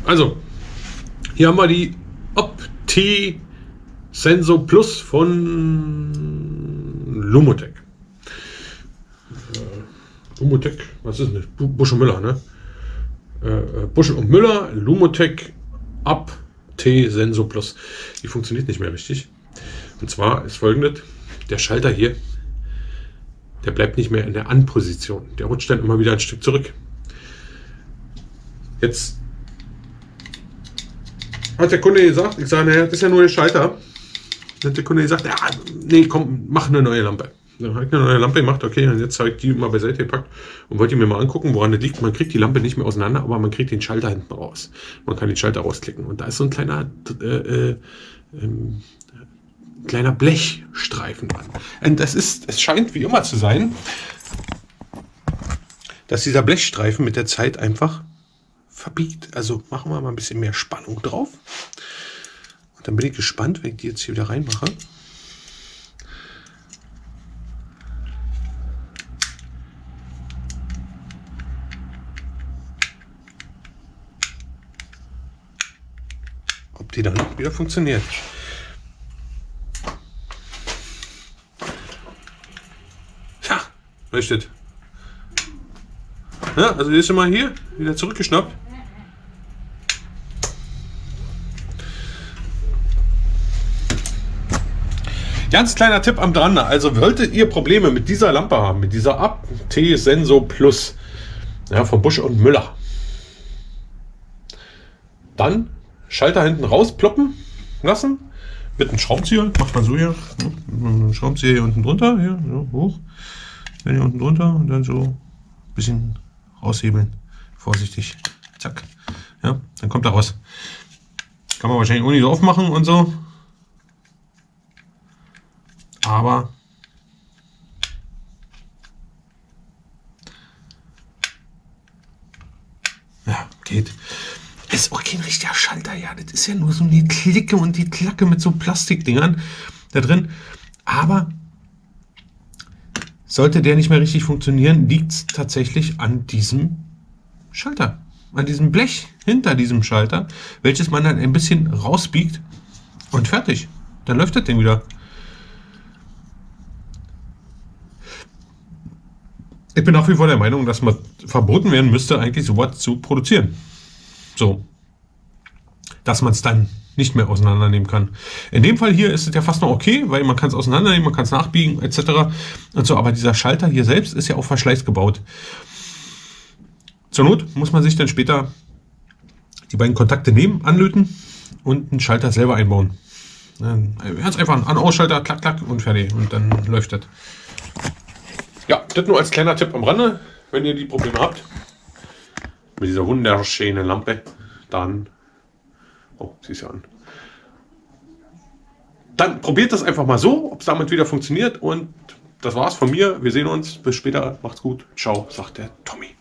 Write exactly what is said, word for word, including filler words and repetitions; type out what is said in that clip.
Also, hier haben wir die Opti-Senso Plus von Lumotec. Äh, Lumotec, was ist das? Busch und Müller, ne? Äh, Busch und Müller, Lumotec Opti-Senso Plus. Die funktioniert nicht mehr richtig. Und zwar ist folgendes: Der Schalter hier, der bleibt nicht mehr in der An-Position. Der rutscht dann immer wieder ein Stück zurück. Jetzt hat der Kunde gesagt, ich sage, naja, das ist ja nur der Schalter. Dann hat der Kunde gesagt, ja, nee, komm, mach eine neue Lampe. Dann habe ich eine neue Lampe gemacht, okay, und jetzt habe ich die mal beiseite gepackt und wollte mir mal angucken, woran das liegt. Man kriegt die Lampe nicht mehr auseinander, aber man kriegt den Schalter hinten raus. Man kann den Schalter rausklicken und da ist so ein kleiner, äh, äh, ähm, kleiner Blechstreifen dran. Und das ist, es scheint wie immer zu sein, dass dieser Blechstreifen mit der Zeit einfach verbiegt. Also machen wir mal ein bisschen mehr Spannung drauf. Und dann bin ich gespannt, wenn ich die jetzt hier wieder reinmache. Ob die dann wieder funktioniert. Ja, leuchtet. Ja, also ist schon mal hier wieder zurückgeschnappt. Ganz kleiner Tipp am dran, also solltet ihr Probleme mit dieser Lampe haben, mit dieser Opti-Senso Plus, ja, von Busch und Müller, dann Schalter hinten rausploppen lassen, mit einem Schraubenzieher, macht man so hier, ja, Schraubenzieher hier unten drunter, hier, so hoch, dann hier unten drunter und dann so ein bisschen raushebeln, vorsichtig, zack, ja, dann kommt er raus. Kann man wahrscheinlich auch nicht so aufmachen und so. Aber ja, geht. Ist auch kein richtiger Schalter, ja. Das ist ja nur so eine Klicke und die Klacke mit so Plastikdingern da drin. Aber sollte der nicht mehr richtig funktionieren, liegt es tatsächlich an diesem Schalter. An diesem Blech hinter diesem Schalter, welches man dann ein bisschen rausbiegt und fertig. Dann läuft das Ding wieder. Ich bin nach wie vor der Meinung, dass man verboten werden müsste, eigentlich sowas zu produzieren. So. Dass man es dann nicht mehr auseinandernehmen kann. In dem Fall hier ist es ja fast noch okay, weil man kann es auseinandernehmen, man kann es nachbiegen et cetera. Und so, aber dieser Schalter hier selbst ist ja auf Verschleiß gebaut. Zur Not muss man sich dann später die beiden Kontakte nehmen, anlöten und einen Schalter selber einbauen. Ganz einfach ein An-Aus-Schalter, klack, klack und fertig. Und dann läuft das. Ja, das nur als kleiner Tipp am Rande, wenn ihr die Probleme habt mit dieser wunderschönen Lampe, dann, oh, sie ist ja an, dann probiert das einfach mal so, ob es damit wieder funktioniert und das war's von mir. Wir sehen uns, bis später, macht's gut, ciao, sagt der Tommy.